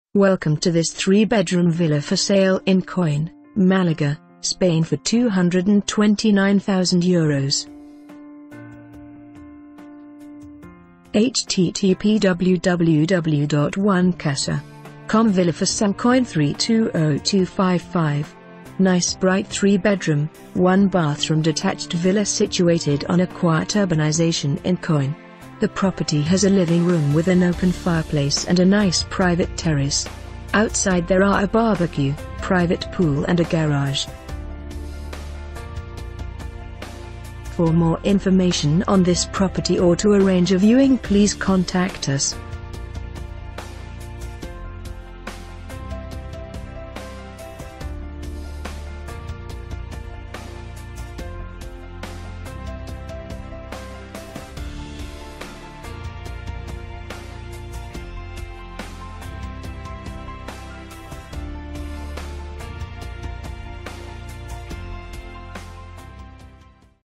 Welcome to this 3-bedroom villa for sale in Coín, Málaga, Spain for €229,000. http://www.onecasa.com Villa for sale Coín 320255. Nice bright 3-bedroom, 1-bathroom detached villa situated on a quiet urbanization in Coín. The property has a living room with an open fireplace and a nice private terrace. Outside there are a barbecue, private pool and a garage. For more information on this property or to arrange a viewing, please contact us.